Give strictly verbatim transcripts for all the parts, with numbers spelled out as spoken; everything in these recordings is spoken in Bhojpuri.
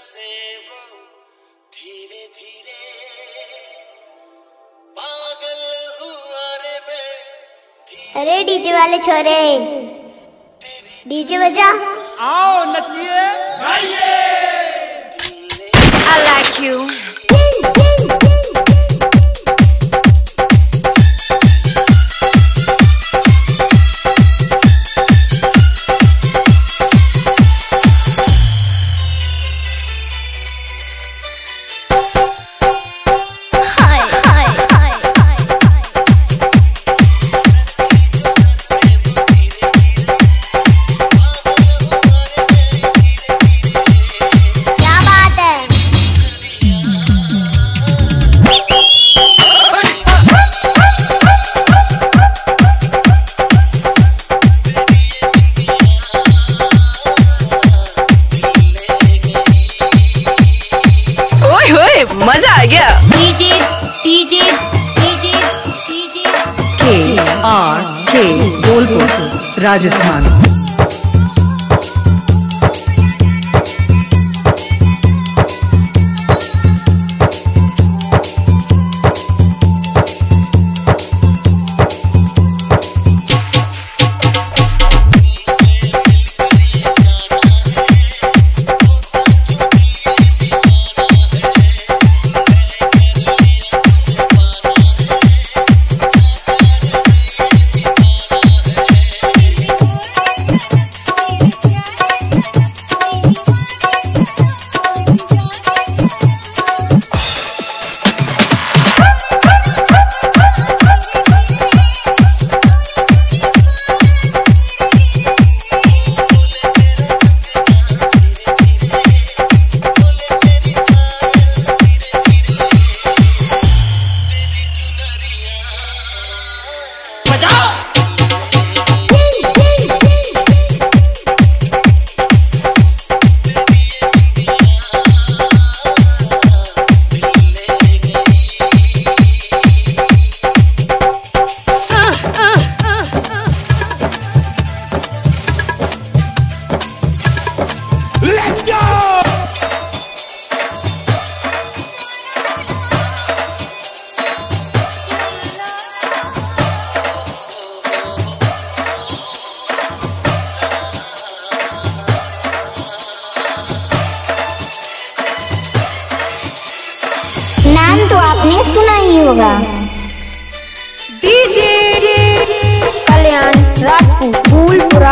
से वो धीरे धीरे पागल हुआ रे मैं। अरे डीजे वाले छोरे, डीजे बजा। आओ नचिए गाइए। I like you. मजा आ गया। डीजे डीजे डीजे डीजे के आर के बोलपुर राजस्थान। नाम तो आपने सुना ही होगा, डीजे कल्याण राजपूत फूलपुरा।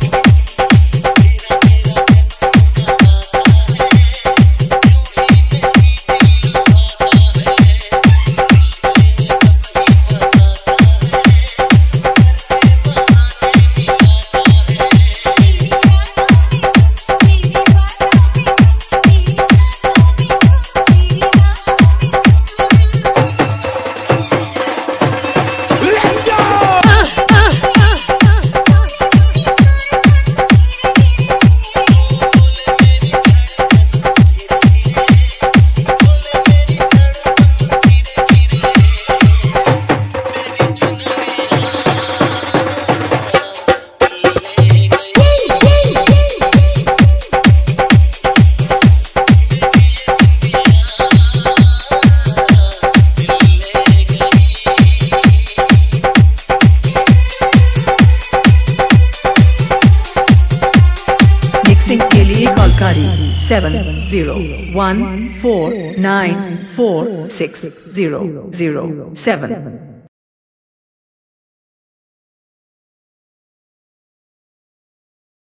के लिए कॉल करें seven zero one four nine four six zero zero सेवन।